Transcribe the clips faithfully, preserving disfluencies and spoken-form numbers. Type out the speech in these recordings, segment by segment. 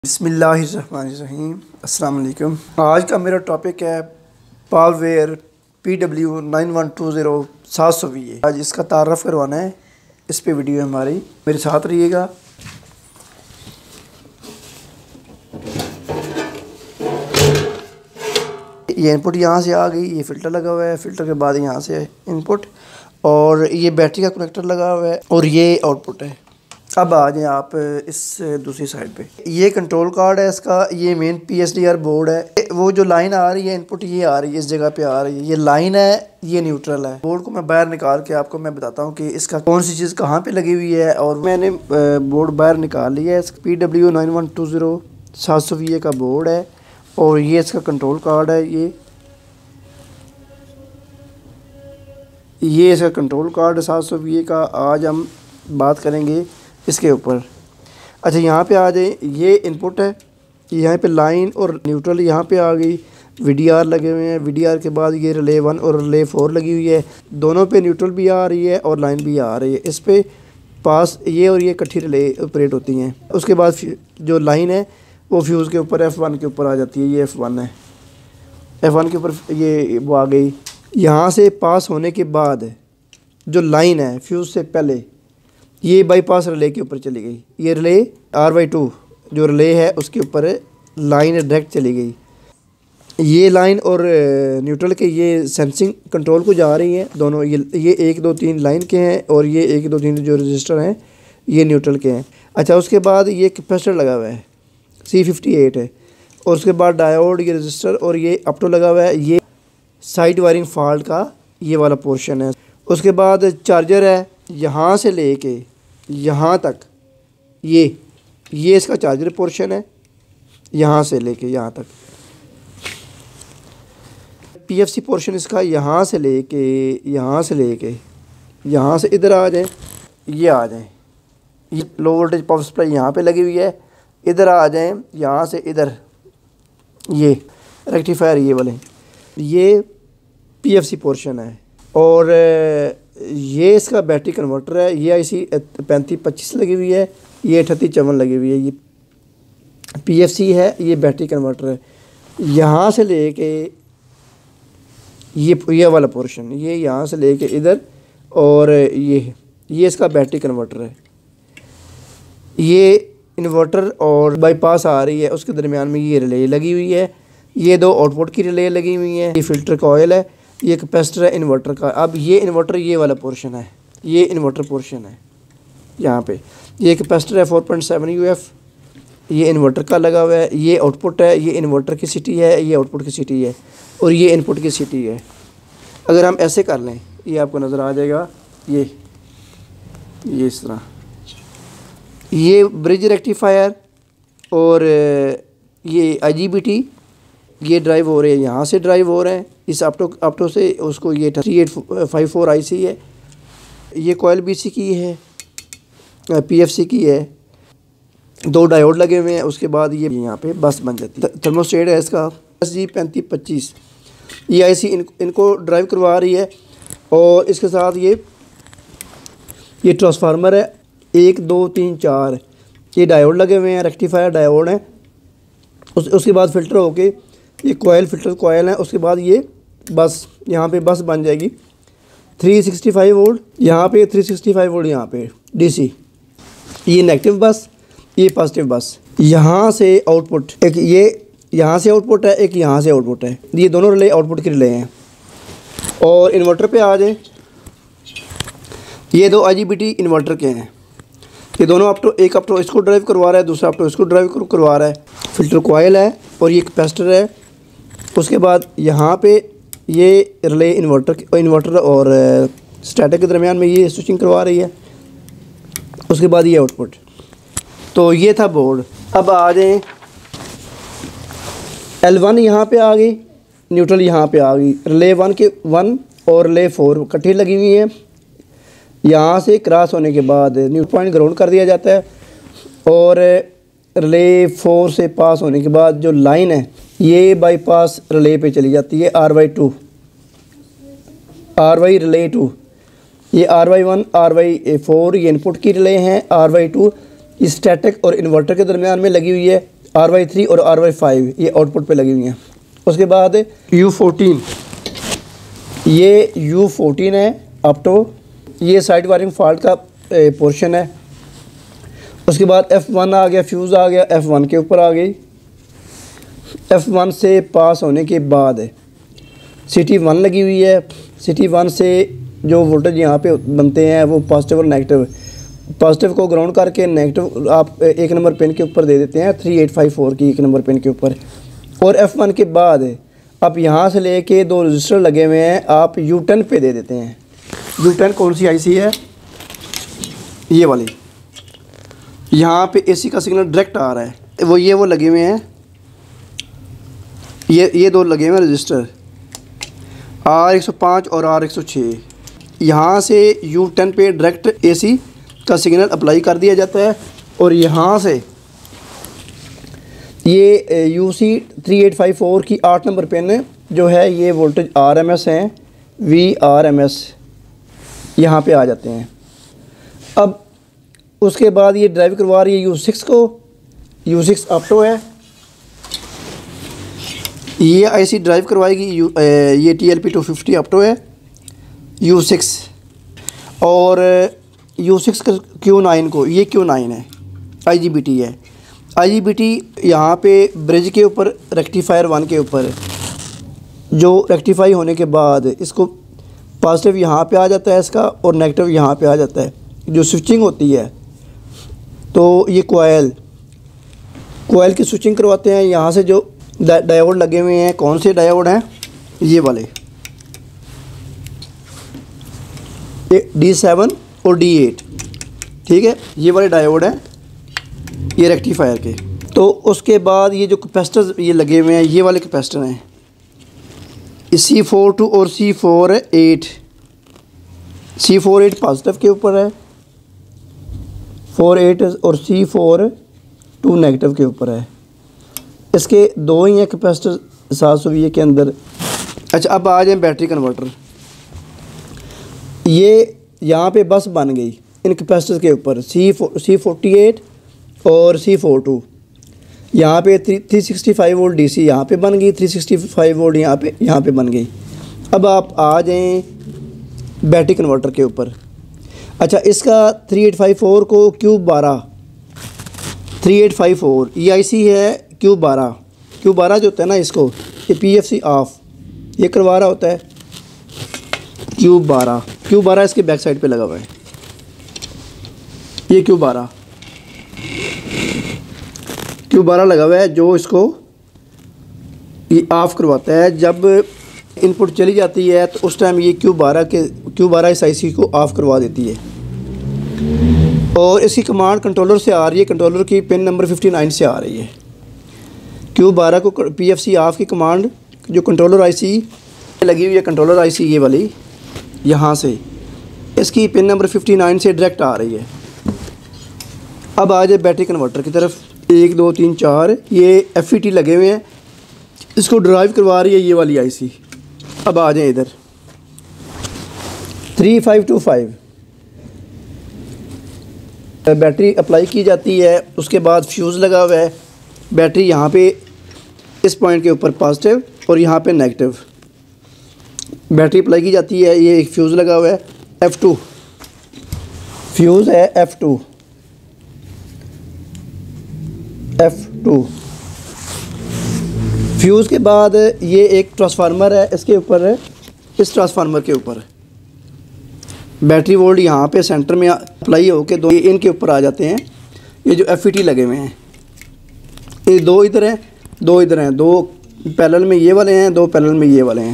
बिस्मिल्लाहिर्रहमानिर्रहीम अस्सलाम वालेकुम। आज का मेरा टॉपिक है Powerware P W nine one two zero सात सौ वी ए। आज इसका तारफ़ करवाना है, इस पे वीडियो है हमारी, मेरे साथ रहिएगा। ये इनपुट यहाँ से आ गई, ये फ़िल्टर लगा हुआ है, फ़िल्टर के बाद यहाँ से इनपुट और ये बैटरी का कनेक्टर लगा हुआ है और ये आउटपुट है। अब आ जाएँ आप इस दूसरी साइड पे। ये कंट्रोल कार्ड है इसका, ये main P S D R board है। वो जो लाइन आ रही है इनपुट ये आ रही है, इस जगह पे आ रही है, ये लाइन है, ये न्यूट्रल है। बोर्ड को मैं बाहर निकाल के आपको मैं बताता हूँ कि इसका कौन सी चीज़ कहाँ पे लगी हुई है। और मैंने बोर्ड बाहर निकाल लिया है। P W nine one two zero सात सौ वी ए का बोर्ड है और ये इसका कंट्रोल कार्ड है। ये ये इसका कंट्रोल कार्ड सात सौ वी ए का। आज हम बात करेंगे इसके ऊपर। अच्छा, यहाँ पे आ जाए, ये इनपुट है, यहाँ पे लाइन और न्यूट्रल यहाँ पे आ गई। वी डी आर लगे हुए हैं, वी डी आर के बाद ये रिले वन और रिले फोर लगी हुई है। दोनों पे न्यूट्रल भी आ रही है और लाइन भी आ रही है। इस पे पास ये और ये इकट्ठी रिले ऑपरेट होती हैं। उसके बाद जो लाइन है वो फ्यूज़ के ऊपर एफ़ वन के ऊपर आ जाती है। ये एफ़ वन है, एफ़ वन के ऊपर ये वो आ गई। यहाँ से पास होने के बाद जो लाइन है फ्यूज़ से पहले ये बाईपास रिले के ऊपर चली गई। ये रिले आर वाई टू जो रिले है उसके ऊपर लाइन डायरेक्ट चली गई। ये लाइन और न्यूट्रल के ये सेंसिंग कंट्रोल को जा रही है दोनों। ये ये एक दो तीन लाइन के हैं और ये एक दो तीन जो रजिस्टर हैं ये न्यूट्रल के हैं। अच्छा, उसके बाद ये कैपेसिटर लगा हुआ है, सी फिफ्टी एट है। और उसके बाद डायोड, ये रजिस्टर और ये अपटो लगा हुआ है। ये साइड वायरिंग फॉल्ट का ये वाला पोर्शन है। उसके बाद चार्जर है, यहाँ से लेके यहाँ तक ये ये इसका चार्जर पोर्शन है, यहाँ से लेके यहाँ तक। पी एफ सी पोर्शन इसका यहाँ से लेके यहाँ से लेके यहाँ से इधर आ जाए, ये आ जाए। ये लो वोल्टेज पावर सप्लाई यहाँ पे लगी हुई है। इधर आ जाए, यहाँ से इधर ये रेक्टिफायर ये वाले, ये पी एफ सी पोर्शन है। और ये इसका बैटरी कन्वर्टर है। ये आई सी पैंतीस पच्चीस लगी हुई है, ये अठत्तीस चौवन लगी हुई है। ये पी एफ सी है, ये बैटरी कन्वर्टर है। यहाँ से लेके ये ये वाला पोर्शन, ये यहाँ से लेके इधर और ये ये इसका बैटरी कन्वर्टर है। ये इन्वर्टर और बाईपास आ रही है, उसके दरमियान में ये रिले लगी हुई है। ये दो आउटपुट की रिले लगी हुई हैं। ये फ़िल्टर का ऑयल है, ये कैपेसिटर है इन्वर्टर का। अब ये इन्वर्टर ये वाला पोर्शन है, ये इन्वर्टर पोर्शन है यहाँ पे। ये कैपेसिटर है four point seven U F, ये इन्वर्टर का लगा हुआ है। ये आउटपुट है, ये इन्वर्टर की सिटी है, ये आउटपुट की सिटी है और ये इनपुट की सिटी है। अगर हम ऐसे कर लें, ये आपको नज़र आ जाएगा। ये ये इस तरह ये ब्रिज रेक्टिफायर और ये आई जी बी टी ये ड्राइव हो रहे हैं, यहाँ से ड्राइव हो रहे हैं इस अपटो अपटो से उसको। ये three eight five four I C है। ये कोयल बी सी की है, पी एफ सी की है। दो डायोड लगे हुए हैं। उसके बाद ये यहाँ पे बस बन जाती है। थर्मोस्टेट है इसका एस जी पैंतीस पच्चीस। ये आई सी इन, इनको ड्राइव करवा रही है। और इसके साथ ये ये ट्रांसफार्मर है, एक दो तीन चार ये डायोड लगे हुए हैं, रेक्टिफायर डायोड हैं। उस उसके बाद फ़िल्टर होके ये कोयल फ़िल्टर कोयल है। उसके बाद ये बस यहाँ पे बस बन जाएगी थ्री सिक्सटी फाइव वोल्ट, यहाँ पे थ्री सिक्सटी फाइव वोल्ट, यहाँ पे डीसी। ये नेगेटिव बस, ये पॉजिटिव बस। यहाँ से आउटपुट, एक ये यहाँ से आउटपुट है, एक यहाँ से आउटपुट है। ये दोनों रिले आउटपुट के रिले हैं। और इन्वर्टर पे आ जाए, ये दो I G B T inverter के हैं। ये दोनों अपटो, एक अपटो इसको ड्राइव करवा रहा है, दूसरा अपटो इसको ड्राइव करवा रहा है। फ़िल्टर कोयल है और ये कैपेसिटर है। उसके बाद यहाँ पे ये रिले इन्वर्टर इन्वर्टर और स्टैटिक के दरमियान में ये स्विचिंग करवा रही है। उसके बाद ये आउटपुट। तो ये था बोर्ड। अब आ जाए, एल वन यहाँ पे आ गई, न्यूट्रल यहाँ पे आ गई। रिले वन के वन और रिले फोर इकट्ठी लगी हुई है। यहाँ से क्रॉस होने के बाद न्यू पॉइंट ग्राउंड कर दिया जाता है। और रिले फोर से पास होने के बाद जो लाइन है ये बाईपास रिले पे चली जाती है, R Y two, R Y relay two. ये R Y one, R Y four ये इनपुट की रिले हैं। आर वाई टू स्टैटिक और इन्वर्टर के दरमियान में लगी हुई है। आर वाई थ्री और आर वाई फाइव ये आउटपुट पे लगी हुई हैं। उसके बाद यू फोर्टीन, ये यू फोर्टीन है अपटो, ये साइड वायरिंग फॉल्ट का पोर्शन है। उसके बाद एफ़ वन आ गया, फ्यूज़ आ गया, एफ़ वन के ऊपर आ गई। एफ़ वन से पास होने के बाद सिटी वन लगी हुई है। सिटी वन से जो वोल्टेज यहाँ पे बनते हैं वो पॉजिटिव और नेगेटिव, पॉजिटिव को ग्राउंड करके नेगेटिव आप एक नंबर पिन के ऊपर दे देते हैं थ्री एट फाइव फोर की एक नंबर पिन के ऊपर। और एफ़ वन के बाद आप यहाँ से लेके दो रजिस्टर लगे हुए हैं, आप यू टेन पे दे देते हैं। यू टेन कौन सी आईसी है? ये वाली। यहाँ पे एसी का सिग्नल डायरेक्ट आ रहा है, वो ये वो लगे हुए हैं, ये ये दो लगे हुए हैं रजिस्टर, आर एक सौ पाँच और आर एक सौ छः। यहाँ से यू टेन पे डायरेक्ट एसी का सिग्नल अप्लाई कर दिया जाता है और यहाँ से ये U C three eight five four की आठ नंबर पिन जो है ये वोल्टेज आर एम एस हैं, वी आर एम एस यहाँ पे आ जाते हैं। अब उसके बाद ये ड्राइव करवा रही है यू सिक्स को, यू सिक्स अपटो है, ये आईसी ड्राइव करवाएगी यू ये T L P two fifty opto है यू सिक्स, और यू सिक्स क्यू नाइन को, ये क्यू नाइन है, आई जी बी टी है। आई जी बी टी यहाँ पे ब्रिज के ऊपर रेक्टिफायर वन के ऊपर जो रेक्टिफाई होने के बाद इसको पॉजिटिव यहाँ पे आ जाता है इसका और नेगेटिव यहाँ पे आ जाता है। जो स्विचिंग होती है तो ये कोयल कोयल की स्विचिंग करवाते हैं। यहाँ से जो डायोड लगे हुए हैं, कौन से डायोड हैं? ये वाले, ये डी सेवन और डी एट, ठीक है, ये वाले डायोड हैं ये रेक्टिफायर के। तो उसके बाद ये जो कैपेसिटर ये लगे हुए हैं, ये वाले कैपेसिटर हैं, सी फोर टू और C four eight, C four eight positive के ऊपर है, फोर एट और सी फोर टू नेगेटिव के ऊपर है। इसके दो ही हैं कैपेसिटर सात सौ वी के अंदर। अच्छा, अब आ जाए बैटरी कन्वर्टर। ये यहाँ पे बस बन गई इन कैपेसिटर के ऊपर, सी सी फोर्टी एट और सी फोर टू। यहाँ पे three three sixty five volt D C यहाँ पे बन गई, थ्री सिक्सटी फाइव वोल्ट यहाँ पे यहाँ पे बन गई। अब आप आ जाएँ बैटरी कन्वर्टर के ऊपर। अच्छा, इसका थ्री एट फाइव फोर को क्यूब बारह three eight five four E I C है, क्यूब बारह क्यूब बारह जो होता है ना, इसको ये पी एफ सी ऑफ ये करवा रहा होता है। क्यूब बारह क्यूब बारह इसके बैक साइड पे लगा हुआ है, ये क्यूब बारह क्यूब बारह लगा हुआ है जो इसको ये ऑफ़ करवाता है। जब इनपुट चली जाती है तो उस टाइम ये क्यूब बारह के क्यूब बारह इस आईसी को ऑफ़ करवा देती है। और इसकी कमांड कंट्रोलर से आ रही है, कंट्रोलर की पिन नंबर फिफ्टी नाइन से आ रही है। क्यूब बारह को पी एफ सी ऑफ की कमांड जो कंट्रोलर आईसी लगी हुई है, कंट्रोलर आईसी ये वाली, यहाँ से इसकी पिन नंबर फिफ्टी नाइन से डायरेक्ट आ रही है। अब आ जाए बैटरी कन्वर्टर की तरफ। एक दो तीन चार ये एफ ई टी लगे हुए हैं, इसको ड्राइव करवा रही है ये वाली आईसी। अब आ जाए इधर three five two five battery apply की जाती है। उसके बाद फ्यूज़ लगा हुआ है, बैटरी यहाँ पे इस पॉइंट के ऊपर पॉजिटिव और यहाँ पे नेगेटिव बैटरी अप्लाई की जाती है। ये एक फ्यूज़ लगा हुआ है एफ़ टू, फ्यूज़ है F two F two fuse के बाद ये एक ट्रांसफार्मर है, इसके ऊपर है, इस ट्रांसफार्मर के ऊपर बैटरी वोल्ट यहाँ पे सेंटर में अप्लाई होके दो इनके ऊपर आ जाते हैं। ये जो एफ ई टी लगे हुए हैं, ये दो इधर हैं दो इधर हैं, दो पैरेलल में ये वाले हैं, दो पैरेलल में ये वाले हैं।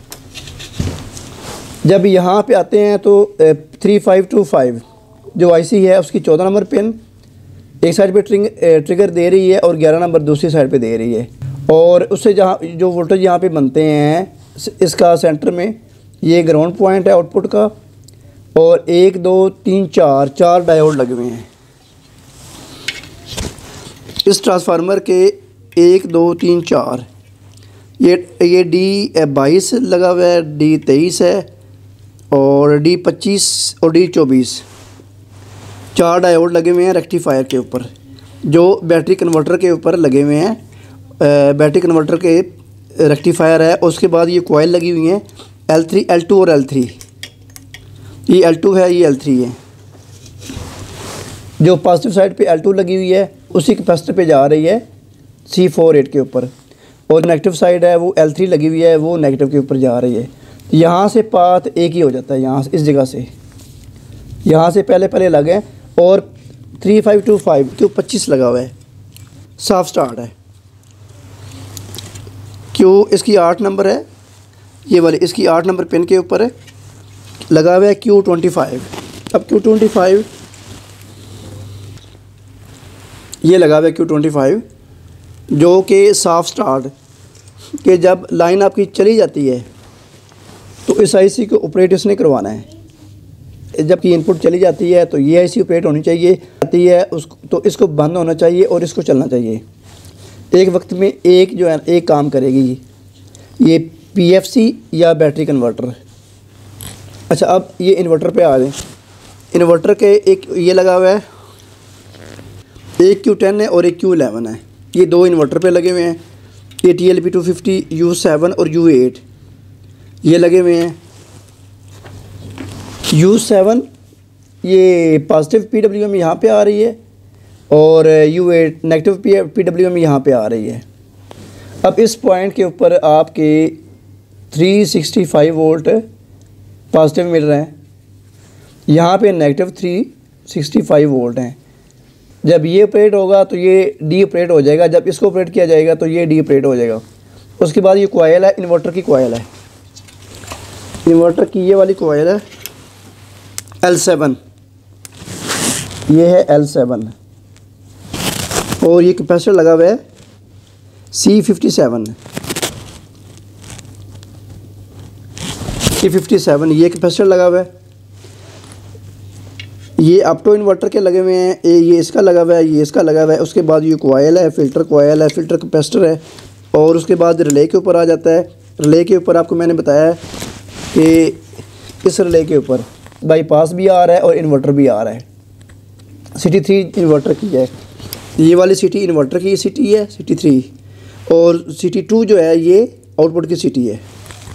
जब यहाँ पे आते हैं तो थ्री फाइव टू फाइव जो आईसी है उसकी चौदह नंबर पिन एक साइड पे ट्रिंग ट्रिगर दे रही है और ग्यारह नंबर दूसरी साइड पे दे रही है। और उससे जहाँ जो वोल्टेज यहाँ पे बनते हैं इसका सेंटर में ये ग्राउंड पॉइंट है आउटपुट का, और एक दो तीन चार चार डायोड लगे हुए हैं इस ट्रांसफार्मर के, एक दो तीन चार। ये ये डी बाईस लगा हुआ है, डी तेईस है और डी पच्चीस और डी चौबीस, चार डायोड लगे हुए हैं रेक्टिफायर के ऊपर। जो बैटरी कन्वर्टर के ऊपर लगे हुए हैं, बैटरी कन्वर्टर के रेक्टिफायर है। उसके बाद ये कॉइल लगी हुई हैं एल थ्री एल टू और एल थ्री। ये एल टू है, ये एल थ्री है। जो पॉजिटिव साइड पे एल टू लगी हुई है उसी कैपेसिटर पे जा रही है सी फोर एट के ऊपर, और नेगेटिव साइड है वो एल थ्री लगी हुई है, वो नेगेटिव के ऊपर जा रही है। यहाँ से पाथ एक ही हो जाता है, यहाँ से इस जगह से, यहाँ से पहले पहले लगे और थ्री फाइव टू फाइव क्यों पच्चीस लगा हुआ है, साफ स्टार्ट है। क्यों इसकी आठ नंबर है, ये वाली इसकी आठ नंबर पिन के ऊपर है लगा हुआ है क्यू ट्वेंटी फाइव। अब क्यू ट्वेंटी फाइव ये लगा हुआ है क्यू ट्वेंटी फाइव, जो कि साफ स्टार्ट कि जब लाइन आपकी चली जाती है तो इस आईसी को ऑपरेट इसने करवाना है। जबकि इनपुट चली जाती है तो ये आईसी ऑपरेट होनी चाहिए, आती है उसको तो इसको बंद होना चाहिए और इसको चलना चाहिए। एक वक्त में एक जो है एक काम करेगी, ये पीएफसी या बैटरी कन्वर्टर। अच्छा, अब ये इन्वर्टर पे आ जाए। इन्वर्टर के एक ये लगा हुआ है, एक क्यू टेन है और एक क्यू इलेवन है। ये दो इन्वर्टर पे लगे हुए हैं। ये T L P two fifty U seven और यू एट ये लगे हुए हैं। यू सेवन ये पॉजिटिव पी डब्ल्यू एम यहाँ पे आ रही है और U eight negative P W M यहाँ पे आ रही है। अब इस पॉइंट के ऊपर आपके three sixty five volt positive मिल रहे हैं, यहाँ पे negative three sixty five volt हैं। जब ये ऑपरेट होगा तो ये डी ऑपरेट हो जाएगा, जब इसको ऑपरेट किया जाएगा तो ये डी ऑपरेट हो जाएगा। उसके बाद ये कॉइल है, इन्वर्टर की कॉइल है, इन्वर्टर की ये वाली कॉइल है एल सेवन, ये है एल सेवन और ये कैपेसिटर लगा हुआ है C fifty seven, C fifty seven ये कैपेसिटर लगा हुआ है। ये अपटो इन्वर्टर के लगे हुए हैं, ये इसका लगा हुआ है, ये इसका लगा हुआ है। उसके बाद ये कॉइल है, फ़िल्टर कॉइल है, फ़िल्टर कैपेसिटर है और उसके बाद रिले के ऊपर आ जाता है। रिले के ऊपर आपको मैंने बताया है कि इस रिले के ऊपर बाईपास भी आ रहा है और इन्वर्टर भी आ रहा है। सिटी थ्री इन्वर्टर की है, ये वाली सिटी इन्वर्टर की सिटी है सिटी थ्री, और सिटी टू जो है ये आउटपुट की सिटी है।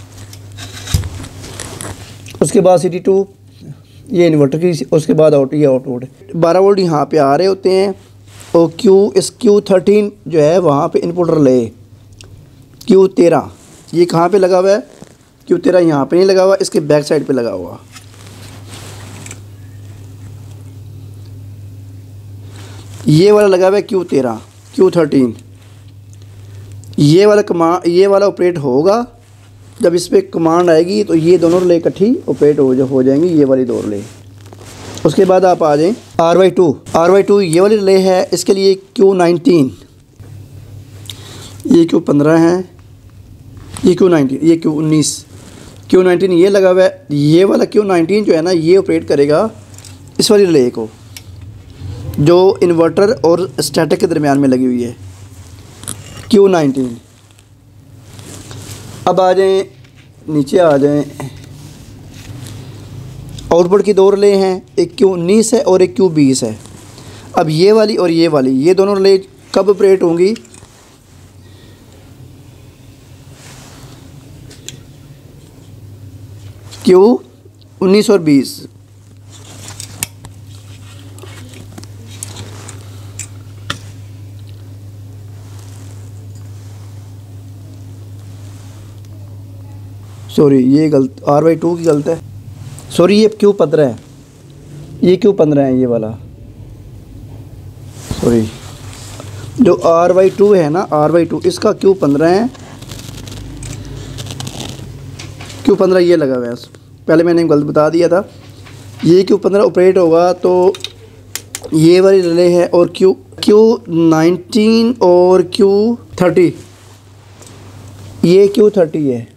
उसके बाद सिटी टू ये इन्वर्टर की, उसके बाद आउट ये आउटपुट बारह वोल्ट यहाँ पे आ रहे होते हैं। और क्यू इस क्यू थर्टीन जो है वहाँ पे इनपुट रिले क्यू तेरह ये कहाँ पे लगा हुआ है, क्यू तेरह यहाँ पे नहीं लगा हुआ, इसके बैक साइड पे लगा हुआ। ये वाला लगा हुआ है क्यू तेरह क्यू थर्टीन। ये वाला कमांड ये वाला ऑपरेट होगा, जब इस पर कमांड आएगी तो ये दोनों रिले इकट्ठी ऑपरेट हो हो जाएंगी, ये वाली दो रिले। उसके बाद आप आ जाएं R Y two, R Y two ये वाली रिले है, इसके लिए क्यू नाइनटीन, ये क्यू पंद्रह है, ये क्यू नाइनटीन, ये क्यू उन्नीस, क्यू नाइनटीन ये लगा हुआ है। ये वाला क्यू नाइनटीन जो है ना ये ऑपरेट करेगा इस वाली रिले को, जो इन्वर्टर और स्टैटिक के दरमियान में लगी हुई है, क्यू नाइनटीन। अब आ जाएं नीचे आ जाएं, आउटपुट की दो रिले हैं, एक क्यू उन्नीस है और एक क्यू बीस है। अब ये वाली और ये वाली ये दोनों रिले कब ऑपरेट होंगी, क्यू उन्नीस और बीस। सॉरी ये गलत, आर वाई टू की गलत है, सॉरी ये क्यू पंद्रह है, ये क्यू पंद्रह है ये वाला, सॉरी जो आर वाई टू है ना आर वाई टू इसका क्यू पंद्रह है, क्यू पंद्रह ये लगा हुआ है, पहले मैंने गलत बता दिया था। ये क्यू पंद्रह ऑपरेट होगा तो ये वाली रिले है, और क्यू क्यू नाइनटीन और क्यू थर्टी ये क्यू थर्टी है,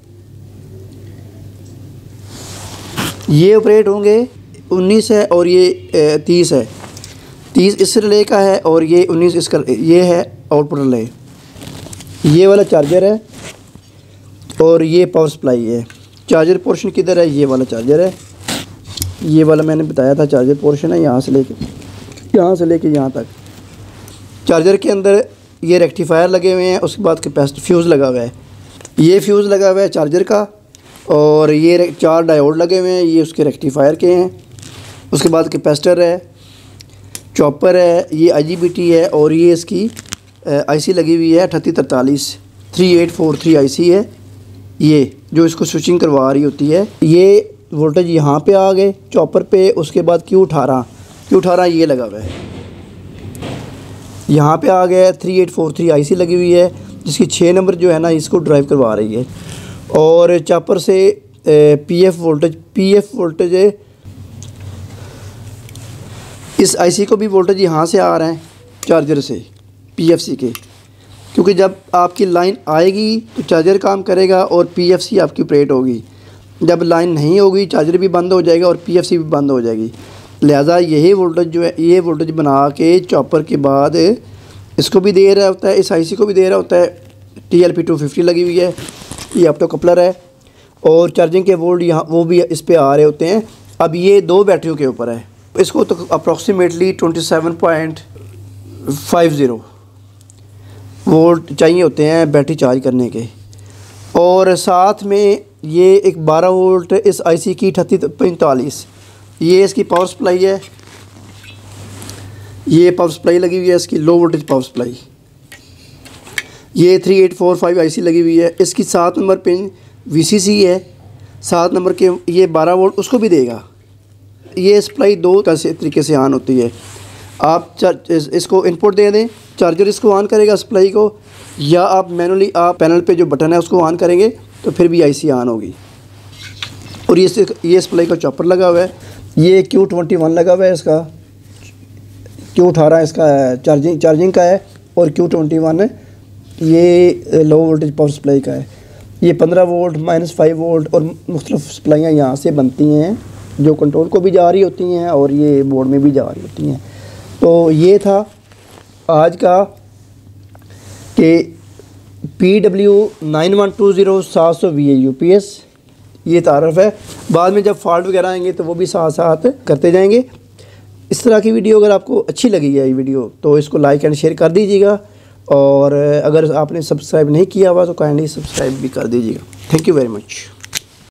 ये ऑपरेट होंगे। उन्नीस है और ये तीस है, तीस इस रिले का है और ये उन्नीस इसका, ये है आउटपुट रिले। ये वाला चार्जर है और ये पावर सप्लाई है। चार्जर पोर्शन किधर है, ये वाला चार्जर है, ये वाला मैंने बताया था चार्जर पोर्शन है, यहाँ से लेके यहाँ से लेके यहाँ तक चार्जर के अंदर ये रेक्टिफायर लगे हुए हैं, उसके बाद कैपेसिटर फ्यूज़ लगा हुआ है, ये फ्यूज़ लगा हुआ है चार्जर का, और ये चार डायोड लगे हुए हैं, ये उसके रेक्टिफायर के हैं। उसके बाद कैपेसिटर है, चॉपर है, ये आई जी बी टी है, और ये इसकी आईसी लगी हुई है अठत्तीस तरतालीस three eight four three IC है, ये जो इसको स्विचिंग करवा रही होती है। ये वोल्टेज यहाँ पे आ गए चॉपर पे। उसके बाद क्यू अठारह क्यू अठारह ये लगा हुआ है, यहाँ पे आ गया three eight four three IC लगी हुई है, जिसकी छः नंबर जो है ना इसको ड्राइव करवा रही है। और चॉपर से पीएफ वोल्टेज पीएफ वोल्टेज है, इस आईसी को भी वोल्टेज यहाँ से आ रहा है चार्जर से पीएफसी के, क्योंकि जब आपकी लाइन आएगी तो चार्जर काम करेगा और पीएफसी आपकी ऑपरेट होगी। जब लाइन नहीं होगी चार्जर भी बंद हो जाएगा और पीएफसी भी बंद हो जाएगी। लिहाजा यही वोल्टेज जो है ये वोल्टेज बना के चॉपर के बाद इसको भी दे रहा होता है, इस आईसी को भी दे रहा होता है। T L P two fifty लगी हुई है, ये ऑप्टो कपलर है, और चार्जिंग के वोल्ट यहाँ वो भी इस पे आ रहे होते हैं। अब ये दो बैटरियों के ऊपर है, इसको तो approximately twenty seven point five zero volt चाहिए होते हैं बैटरी चार्ज करने के। और साथ में ये एक बारह वोल्ट इस आईसी की अठत्तीस पैंतालीस, ये इसकी पावर सप्लाई है, ये पावर सप्लाई लगी हुई है इसकी लो वोल्टेज पावर सप्लाई। ये three eight four five IC लगी हुई है, इसकी सात नंबर पिन वीसीसी है, सात नंबर के ये बारह वोल्ट उसको भी देगा। ये सप्लाई दो तरीके से ऑन होती है, आप इसको इनपुट दे दें, चार्जर इसको ऑन करेगा सप्लाई को, या आप मैनुअली आप पैनल पे जो बटन है उसको ऑन करेंगे तो फिर भी आईसी ऑन होगी। और ये ये सप्लाई का चॉपर लगा हुआ है, ये क्यू ट्वेंटी वन लगा हुआ है, इसका क्यू अठारह इसका चार्जिंग चार्जिंग का है, और क्यू ट्वेंटी वन ये लो वोल्टेज पावर सप्लाई का है। ये पंद्रह वोल्ट माइनस फाइव वोल्ट और मुख्तलिफ सप्लाइयाँ यहाँ से बनती हैं, जो कंट्रोल को भी जा रही होती हैं और ये बोर्ड में भी जा रही होती हैं। तो ये था आज का कि P W nine one two zero सात सौ V A U P S, ये तारफ़ है। बाद में जब फॉल्ट वगैरह आएंगे तो वो भी साथ साथ करते जाएंगे। इस तरह की वीडियो अगर आपको अच्छी लगी है ये वीडियो तो इसको लाइक एंड शेयर कर दीजिएगा, और अगर आपने सब्सक्राइब नहीं किया हुआ तो काइंडली सब्सक्राइब भी कर दीजिएगा। Thank you very much.